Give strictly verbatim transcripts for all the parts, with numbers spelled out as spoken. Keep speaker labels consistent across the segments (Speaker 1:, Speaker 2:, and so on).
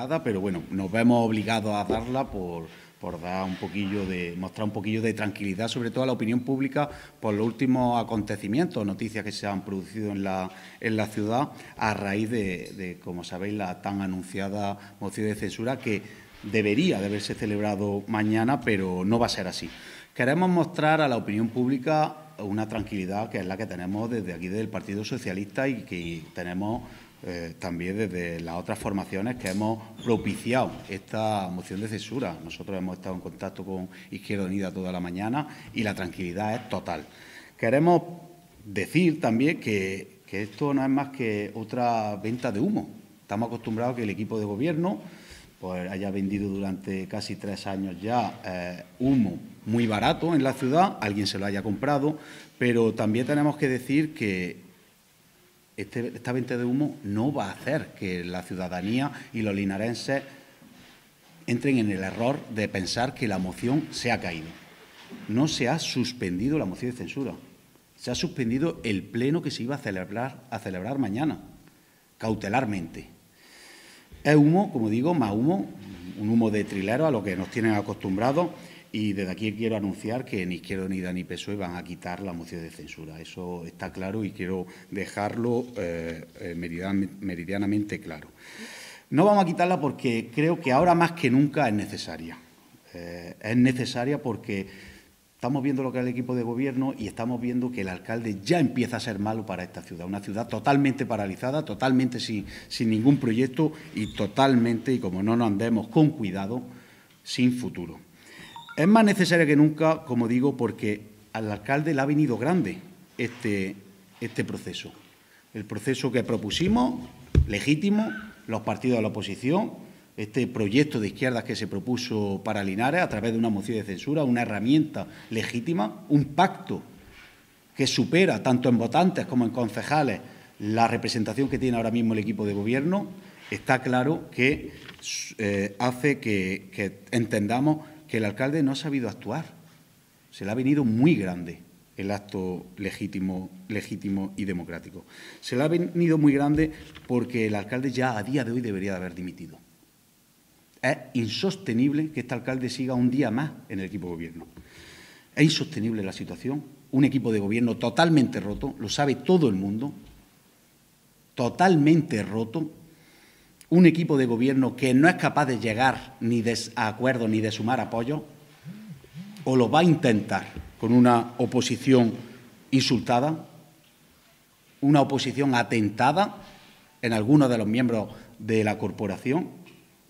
Speaker 1: dada, pero bueno, nos vemos obligados a darla por, por dar un poquillo de, mostrar un poquillo de tranquilidad, sobre todo a la opinión pública, por los últimos acontecimientos, noticias que se han producido en la, en la ciudad a raíz de, de, como sabéis, la tan anunciada moción de censura que debería de haberse celebrado mañana, pero no va a ser así. Queremos mostrar a la opinión pública una tranquilidad que es la que tenemos desde aquí, del Partido Socialista, y que tenemos eh, también desde las otras formaciones que hemos propiciado esta moción de censura. Nosotros hemos estado en contacto con Izquierda Unida toda la mañana y la tranquilidad es total. Queremos decir también que, que esto no es más que otra venta de humo. Estamos acostumbrados a que el equipo de gobierno pues haya vendido durante casi tres años ya eh, humo muy barato en la ciudad, alguien se lo haya comprado, pero también tenemos que decir que este, esta venta de humo no va a hacer que la ciudadanía y los linarenses entren en el error de pensar que la moción se ha caído. No se ha suspendido la moción de censura, se ha suspendido el pleno que se iba a celebrar, a celebrar mañana, cautelarmente. Es humo, como digo, más humo, un humo de trilero a lo que nos tienen acostumbrados, y desde aquí quiero anunciar que ni Izquierda Unida ni P S O E van a quitar la moción de censura. Eso está claro y quiero dejarlo eh, meridianamente claro. No vamos a quitarla porque creo que ahora más que nunca es necesaria. Eh, es necesaria porque estamos viendo lo que es el equipo de gobierno y estamos viendo que el alcalde ya empieza a ser malo para esta ciudad. Una ciudad totalmente paralizada, totalmente sin, sin ningún proyecto y totalmente, y como no nos andemos con cuidado, sin futuro. Es más necesaria que nunca, como digo, porque al alcalde le ha venido grande este, este proceso. El proceso que propusimos, legítimo, los partidos de la oposición, este proyecto de izquierdas que se propuso para Linares a través de una moción de censura, una herramienta legítima, un pacto que supera tanto en votantes como en concejales la representación que tiene ahora mismo el equipo de gobierno, está claro que eh, hace que, que entendamos que el alcalde no ha sabido actuar. Se le ha venido muy grande el acto legítimo, legítimo y democrático. Se le ha venido muy grande porque el alcalde ya a día de hoy debería de haber dimitido. Es insostenible que este alcalde siga un día más en el equipo de gobierno. Es insostenible la situación. Un equipo de gobierno totalmente roto, lo sabe todo el mundo, totalmente roto. Un equipo de gobierno que no es capaz de llegar ni de a acuerdos ni de sumar apoyo, o lo va a intentar con una oposición insultada, una oposición atentada en algunos de los miembros de la corporación,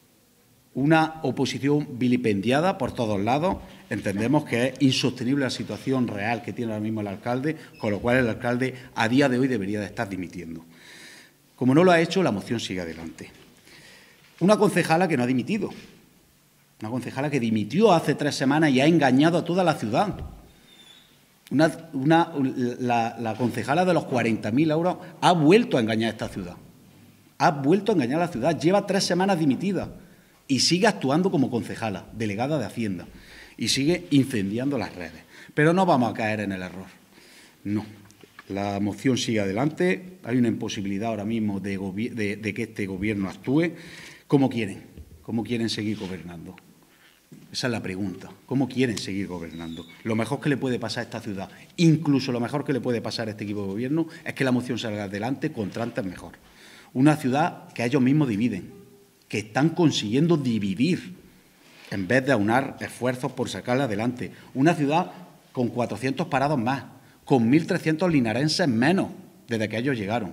Speaker 1: una oposición vilipendiada por todos lados. Entendemos que es insostenible la situación real que tiene ahora mismo el alcalde, con lo cual el alcalde a día de hoy debería de estar dimitiendo. Como no lo ha hecho, la moción sigue adelante. Una concejala que no ha dimitido, una concejala que dimitió hace tres semanas y ha engañado a toda la ciudad. Una, una, la, la concejala de los cuarenta mil euros ha vuelto a engañar a esta ciudad. Ha vuelto a engañar a la ciudad. Lleva tres semanas dimitida y sigue actuando como concejala, delegada de Hacienda, y sigue incendiando las redes. Pero no vamos a caer en el error. No. La moción sigue adelante. Hay una imposibilidad ahora mismo de, de, de que este Gobierno actúe. ¿Cómo quieren? ¿Cómo quieren seguir gobernando? Esa es la pregunta. ¿Cómo quieren seguir gobernando? Lo mejor que le puede pasar a esta ciudad, incluso lo mejor que le puede pasar a este equipo de gobierno, es que la moción salga adelante, cuanto antes mejor. Una ciudad que ellos mismos dividen, que están consiguiendo dividir en vez de aunar esfuerzos por sacarla adelante. Una ciudad con cuatrocientos parados más, con mil trescientos linarenses menos desde que ellos llegaron.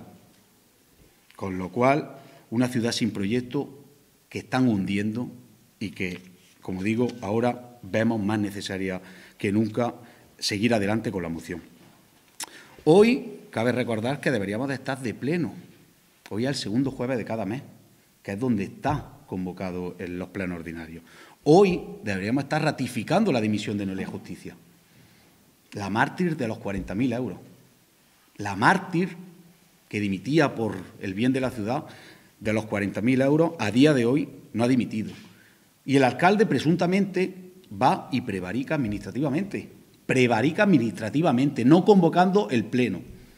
Speaker 1: Con lo cual, una ciudad sin proyecto que están hundiendo y que, como digo, ahora vemos más necesaria que nunca seguir adelante con la moción. Hoy cabe recordar que deberíamos de estar de pleno. Hoy es el segundo jueves de cada mes, que es donde está convocado en los plenos ordinarios. Hoy deberíamos estar ratificando la dimisión de Noelia Justicia, la mártir de los cuarenta mil euros, la mártir que dimitía por el bien de la ciudad de los cuarenta mil euros, a día de hoy no ha dimitido. Y el alcalde presuntamente va y prevarica administrativamente, prevarica administrativamente, no convocando el pleno,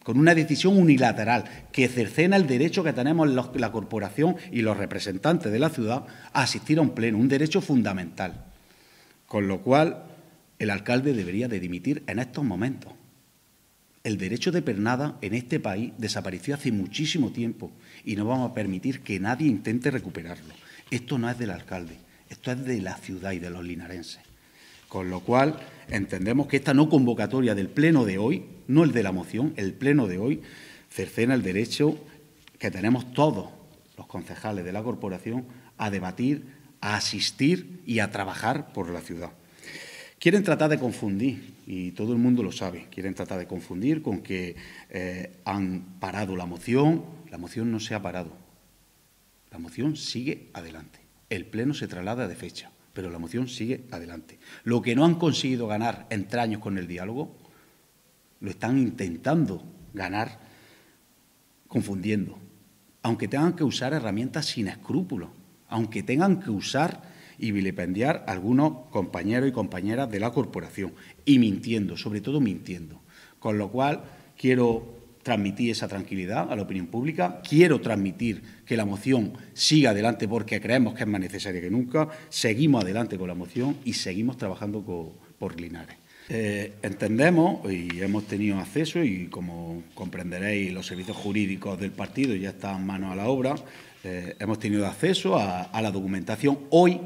Speaker 1: con una decisión unilateral que cercena el derecho que tenemos los, la corporación y los representantes de la ciudad a asistir a un pleno, un derecho fundamental. Con lo cual, el alcalde debería de dimitir en estos momentos. El derecho de pernada en este país desapareció hace muchísimo tiempo y no vamos a permitir que nadie intente recuperarlo. Esto no es del alcalde, esto es de la ciudad y de los linarenses. Con lo cual, entendemos que esta no convocatoria del pleno de hoy, no el de la moción, el pleno de hoy, cercena el derecho que tenemos todos los concejales de la corporación a debatir, a asistir y a trabajar por la ciudad. Quieren tratar de confundir, y todo el mundo lo sabe, quieren tratar de confundir con que eh, han parado la moción. La moción no se ha parado. La moción sigue adelante. El pleno se traslada de fecha, pero la moción sigue adelante. Lo que no han conseguido ganar entre años con el diálogo, lo están intentando ganar confundiendo, aunque tengan que usar herramientas sin escrúpulos, aunque tengan que usar y vilipendiar a algunos compañeros y compañeras de la corporación, y mintiendo, sobre todo mintiendo. Con lo cual, quiero transmitir esa tranquilidad a la opinión pública, quiero transmitir que la moción siga adelante porque creemos que es más necesaria que nunca, seguimos adelante con la moción y seguimos trabajando con, por Linares. Eh, entendemos y hemos tenido acceso, y como comprenderéis, los servicios jurídicos del partido ya están manos a la obra, eh, hemos tenido acceso a, a la documentación. Hoy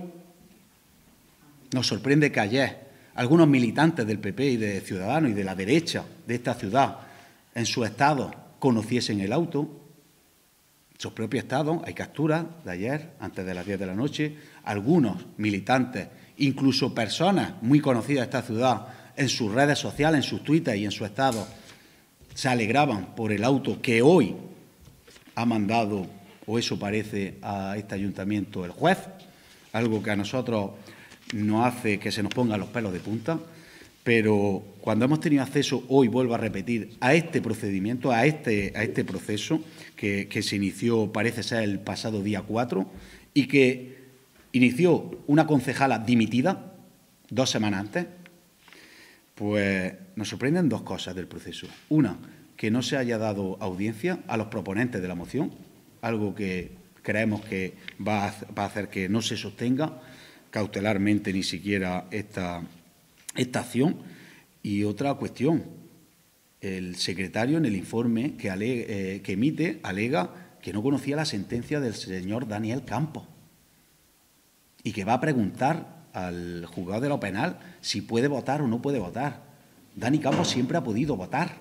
Speaker 1: nos sorprende que ayer algunos militantes del P P y de Ciudadanos y de la derecha de esta ciudad en su estado conociesen el auto, sus propios estados. Hay capturas de ayer, antes de las diez de la noche. Algunos militantes, incluso personas muy conocidas de esta ciudad, en sus redes sociales, en sus twitters y en su estado, se alegraban por el auto que hoy ha mandado, o eso parece, a este ayuntamiento el juez, algo que a nosotros nos hace que se nos pongan los pelos de punta. Pero cuando hemos tenido acceso, hoy vuelvo a repetir, a este procedimiento, a este, a este proceso que, que se inició, parece ser, el pasado día cuatro, y que inició una concejala dimitida dos semanas antes, pues nos sorprenden dos cosas del proceso. Una, que no se haya dado audiencia a los proponentes de la moción, algo que creemos que va a, va a hacer que no se sostenga cautelarmente ni siquiera esta esta acción. Y otra cuestión, el secretario en el informe que, ale, eh, que emite alega que no conocía la sentencia del señor Daniel Campos y que va a preguntar al juzgado de lo penal si puede votar o no puede votar. Dani Campos siempre ha podido votar.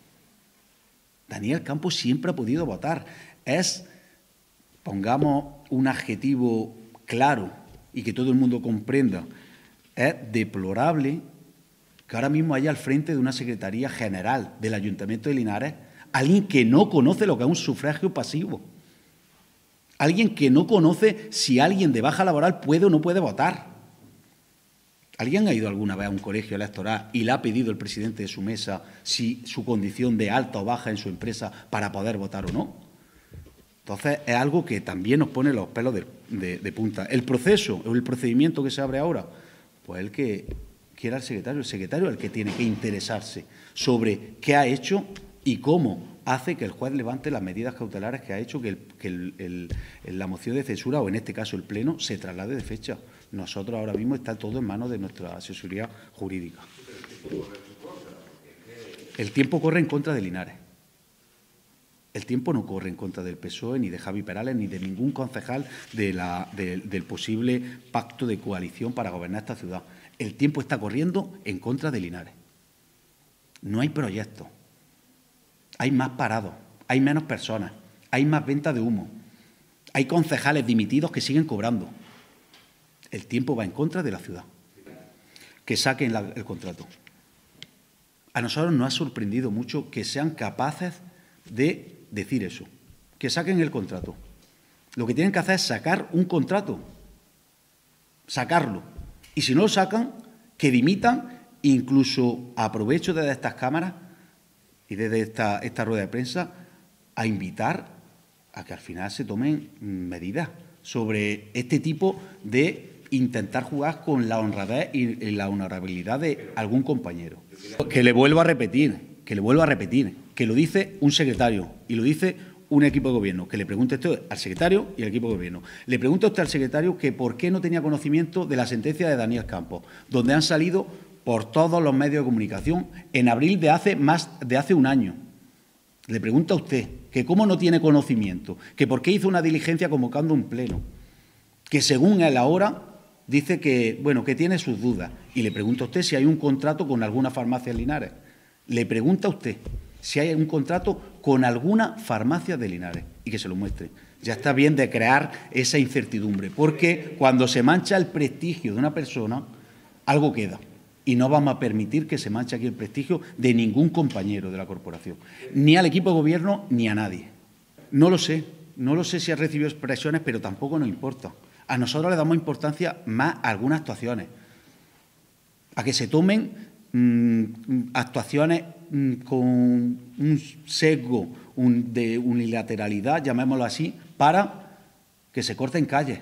Speaker 1: Daniel Campos siempre ha podido votar. Es, pongamos un adjetivo claro y que todo el mundo comprenda, es deplorable que ahora mismo haya al frente de una Secretaría General del Ayuntamiento de Linares alguien que no conoce lo que es un sufragio pasivo, alguien que no conoce si alguien de baja laboral puede o no puede votar. ¿Alguien ha ido alguna vez a un colegio electoral y le ha pedido el presidente de su mesa si su condición de alta o baja en su empresa para poder votar o no? Entonces, es algo que también nos pone los pelos de, de, de punta. El proceso o el procedimiento que se abre ahora, pues el que quiera el secretario, el secretario es el que tiene que interesarse sobre qué ha hecho y cómo hace que el juez levante las medidas cautelares que ha hecho que, el, que el, el, la moción de censura, o en este caso el pleno, se traslade de fecha. Nosotros ahora mismo está todo en manos de nuestra asesoría jurídica. El tiempo corre en contra de Linares. El tiempo no corre en contra del P S O E, ni de Javi Perales, ni de ningún concejal de la, de, del posible pacto de coalición para gobernar esta ciudad. El tiempo está corriendo en contra de Linares. No hay proyectos. Hay más parados, hay menos personas, hay más venta de humo. Hay concejales dimitidos que siguen cobrando. El tiempo va en contra de la ciudad. Que saquen la, el contrato. A nosotros nos ha sorprendido mucho que sean capaces de decir eso, que saquen el contrato. Lo que tienen que hacer es sacar un contrato, sacarlo. Y si no lo sacan, que dimitan, incluso aprovecho desde estas cámaras y desde esta, esta rueda de prensa a invitar a que al final se tomen medidas sobre este tipo de intentar jugar con la honradez y la honorabilidad de algún compañero. Que le vuelvo a repetir, que le vuelvo a repetir, que lo dice un secretario y lo dice un equipo de gobierno, que le pregunte esto al secretario y al equipo de gobierno. Le pregunta usted al secretario que por qué no tenía conocimiento de la sentencia de Daniel Campos, donde han salido por todos los medios de comunicación en abril de hace, más, de hace un año. Le pregunta a usted que cómo no tiene conocimiento, que por qué hizo una diligencia convocando un pleno, que según él ahora dice que, bueno, que tiene sus dudas. Y le pregunta a usted si hay un contrato con alguna farmacia en Linares. Le pregunta a usted si hay un contrato con alguna farmacia de Linares y que se lo muestre. Ya está bien de crear esa incertidumbre, porque cuando se mancha el prestigio de una persona, algo queda. Y no vamos a permitir que se manche aquí el prestigio de ningún compañero de la corporación, ni al equipo de gobierno ni a nadie. No lo sé, no lo sé si ha recibido expresiones, pero tampoco nos importa. A nosotros le damos importancia más a algunas actuaciones, a que se tomen mmm, actuaciones mmm, con un sesgo un, de unilateralidad, llamémoslo así, para que se corten calles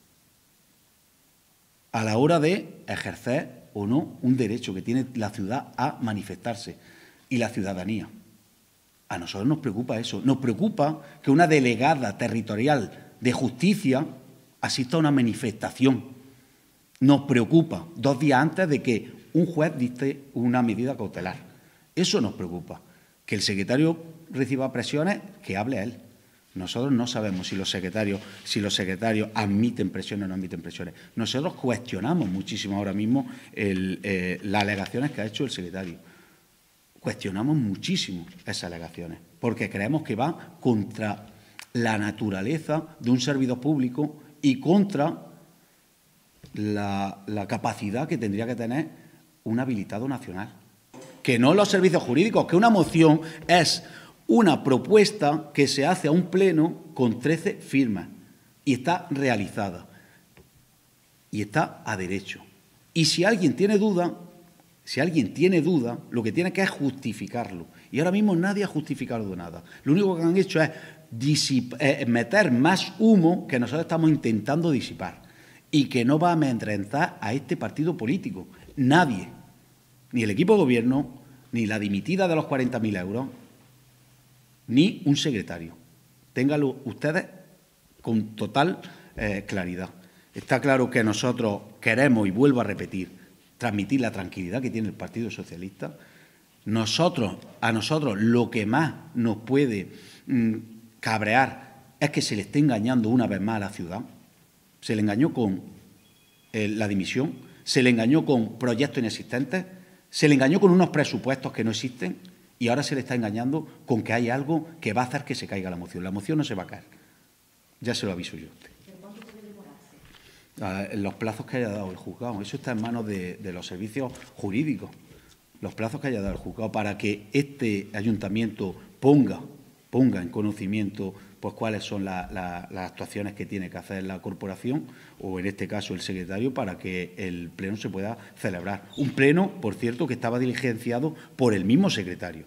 Speaker 1: a la hora de ejercer o no un derecho que tiene la ciudad a manifestarse y la ciudadanía. A nosotros nos preocupa eso. Nos preocupa que una delegada territorial de justicia asista a una manifestación. Nos preocupa dos días antes de que un juez dicte una medida cautelar. Eso nos preocupa. Que el secretario reciba presiones, que hable a él. Nosotros no sabemos si los secretarios, si los secretarios admiten presiones o no admiten presiones. Nosotros cuestionamos muchísimo ahora mismo el, eh, las alegaciones que ha hecho el secretario. Cuestionamos muchísimo esas alegaciones, porque creemos que va contra la naturaleza de un servidor público y contra la, la capacidad que tendría que tener un habilitado nacional. Que no los servicios jurídicos, que una moción es una propuesta que se hace a un pleno con trece firmas y está realizada y está a derecho. Y si alguien tiene duda, si alguien tiene duda, lo que tiene que es justificarlo. Y ahora mismo nadie ha justificado nada. Lo único que han hecho es eh, meter más humo que nosotros estamos intentando disipar y que no va a amedrentar a este partido político. Nadie, ni el equipo de gobierno, ni la dimitida de los cuarenta mil euros, ni un secretario. Ténganlo ustedes con total eh, claridad. Está claro que nosotros queremos, y vuelvo a repetir, transmitir la tranquilidad que tiene el Partido Socialista. Nosotros, a nosotros lo que más nos puede mmm, cabrear es que se le esté engañando una vez más a la ciudad. Se le engañó con eh, la dimisión, se le engañó con proyectos inexistentes, se le engañó con unos presupuestos que no existen y ahora se le está engañando con que hay algo que va a hacer que se caiga la moción. La moción no se va a caer. Ya se lo aviso yo a usted.
Speaker 2: ¿Pero cuánto puede demorarse?
Speaker 1: Ah, los plazos que haya dado el juzgado. Eso está en manos de, de los servicios jurídicos. Los plazos que haya dado el juzgado para que este ayuntamiento ponga, ponga en conocimiento pues cuáles son la, la, las actuaciones que tiene que hacer la corporación o, en este caso, el secretario para que el pleno se pueda celebrar. Un pleno, por cierto, que estaba diligenciado por el mismo secretario.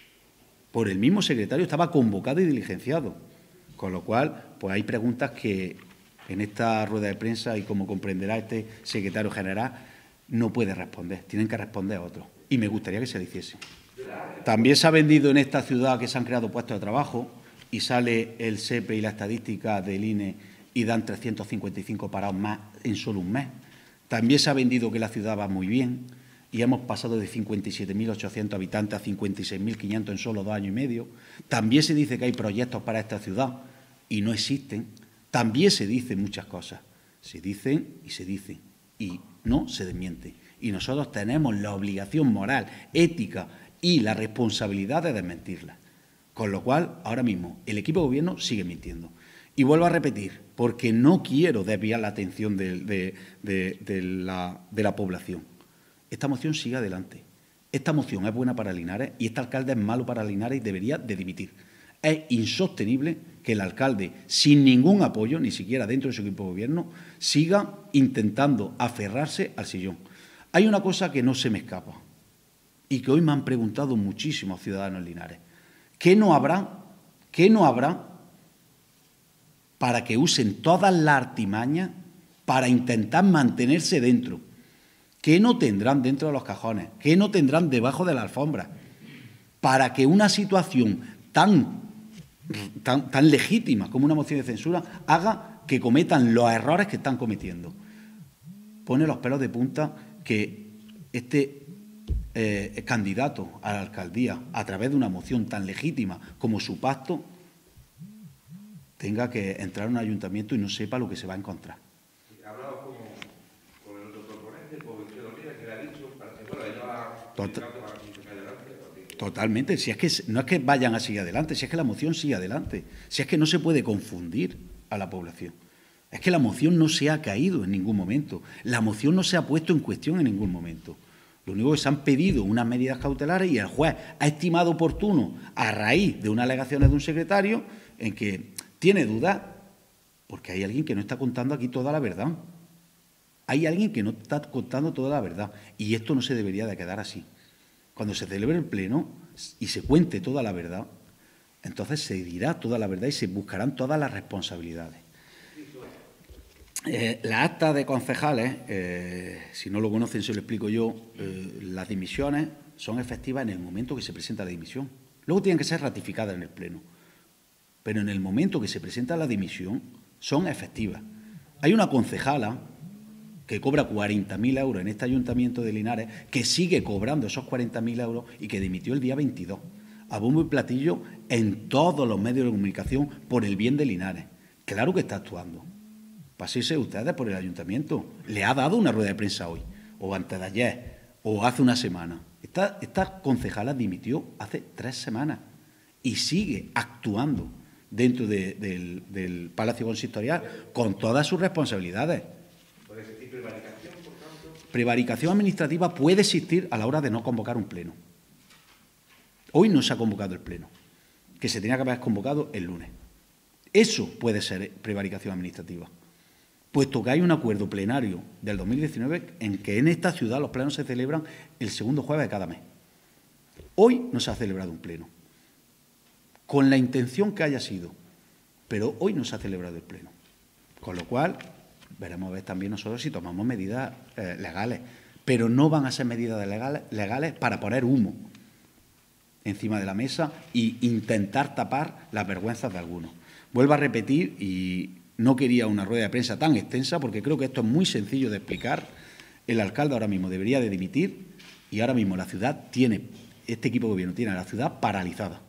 Speaker 1: Por el mismo secretario estaba convocado y diligenciado. Con lo cual, pues hay preguntas que en esta rueda de prensa, y como comprenderá este secretario general, no puede responder. Tienen que responder a otros. Y me gustaría que se le hiciese. También se ha vendido en esta ciudad que se han creado puestos de trabajo y sale el S E P e y la estadística del I N E y dan trescientos cincuenta y cinco parados más en solo un mes. También se ha vendido que la ciudad va muy bien y hemos pasado de cincuenta y siete mil ochocientos habitantes a cincuenta y seis mil quinientos en solo dos años y medio. También se dice que hay proyectos para esta ciudad y no existen. También se dicen muchas cosas. Se dicen y se dicen y no se desmienten. Y nosotros tenemos la obligación moral, ética y la responsabilidad de desmentirlas. Con lo cual, ahora mismo, el equipo de gobierno sigue mintiendo. Y vuelvo a repetir, porque no quiero desviar la atención de, de, de, de, la, de la población. Esta moción sigue adelante. Esta moción es buena para Linares y este alcalde es malo para Linares y debería de dimitir. Es insostenible que el alcalde, sin ningún apoyo, ni siquiera dentro de su equipo de gobierno, siga intentando aferrarse al sillón. Hay una cosa que no se me escapa y que hoy me han preguntado muchísimos ciudadanos en Linares. ¿Qué no habrá, qué no habrá para que usen todas las artimañas para intentar mantenerse dentro? ¿Qué no tendrán dentro de los cajones? ¿Qué no tendrán debajo de la alfombra? para que una situación tan, tan, tan legítima como una moción de censura haga que cometan los errores que están cometiendo. Pone los pelos de punta que este eh, candidato a la alcaldía, a través de una moción tan legítima como su pacto, tenga que entrar a un ayuntamiento y no sepa lo que se va a encontrar.
Speaker 3: Hablaba con, con el otro proponente, con Izquierda Unida, que le ha dicho para que bueno, ella va
Speaker 1: Total,
Speaker 3: a seguir adelante.
Speaker 1: Totalmente. Si es que no es que vayan a seguir adelante, si es que la moción sigue adelante, si es que no se puede confundir a la población. Es que la moción no se ha caído en ningún momento. La moción no se ha puesto en cuestión en ningún momento. Lo único que se han pedido unas medidas cautelares y el juez ha estimado oportuno, a raíz de unas alegaciones de un secretario, en que tiene dudas, porque hay alguien que no está contando aquí toda la verdad. Hay alguien que no está contando toda la verdad. Y esto no se debería de quedar así. Cuando se celebre el pleno y se cuente toda la verdad, entonces se dirá toda la verdad y se buscarán todas las responsabilidades. Eh, las actas de concejales, eh, si no lo conocen, se lo explico yo, eh, las dimisiones son efectivas en el momento que se presenta la dimisión. Luego tienen que ser ratificadas en el pleno. Pero en el momento que se presenta la dimisión, son efectivas. Hay una concejala que cobra cuarenta mil euros en este ayuntamiento de Linares, que sigue cobrando esos cuarenta mil euros y que dimitió el día veintidós, a bombo y platillo en todos los medios de comunicación por el bien de Linares. Claro que está actuando. Pásense ustedes por el ayuntamiento. Le ha dado una rueda de prensa hoy, o antes de ayer, o hace una semana. Esta, esta concejala dimitió hace tres semanas y sigue actuando dentro de, del, del Palacio Consistorial con todas sus responsabilidades.
Speaker 3: ¿Puede existir prevaricación, por tanto?
Speaker 1: Prevaricación administrativa puede existir a la hora de no convocar un pleno. Hoy no se ha convocado el pleno, que se tenía que haber convocado el lunes. Eso puede ser prevaricación administrativa, puesto que hay un acuerdo plenario del dos mil diecinueve en que en esta ciudad los plenos se celebran el segundo jueves de cada mes. Hoy no se ha celebrado un pleno, con la intención que haya sido, pero hoy no se ha celebrado el pleno. Con lo cual, veremos a ver también nosotros si tomamos medidas eh, legales, pero no van a ser medidas legales, legales para poner humo encima de la mesa e intentar tapar las vergüenzas de algunos. Vuelvo a repetir, y no quería una rueda de prensa tan extensa porque creo que esto es muy sencillo de explicar. El alcalde ahora mismo debería de dimitir y ahora mismo la ciudad tiene, este equipo de gobierno tiene a la ciudad paralizada.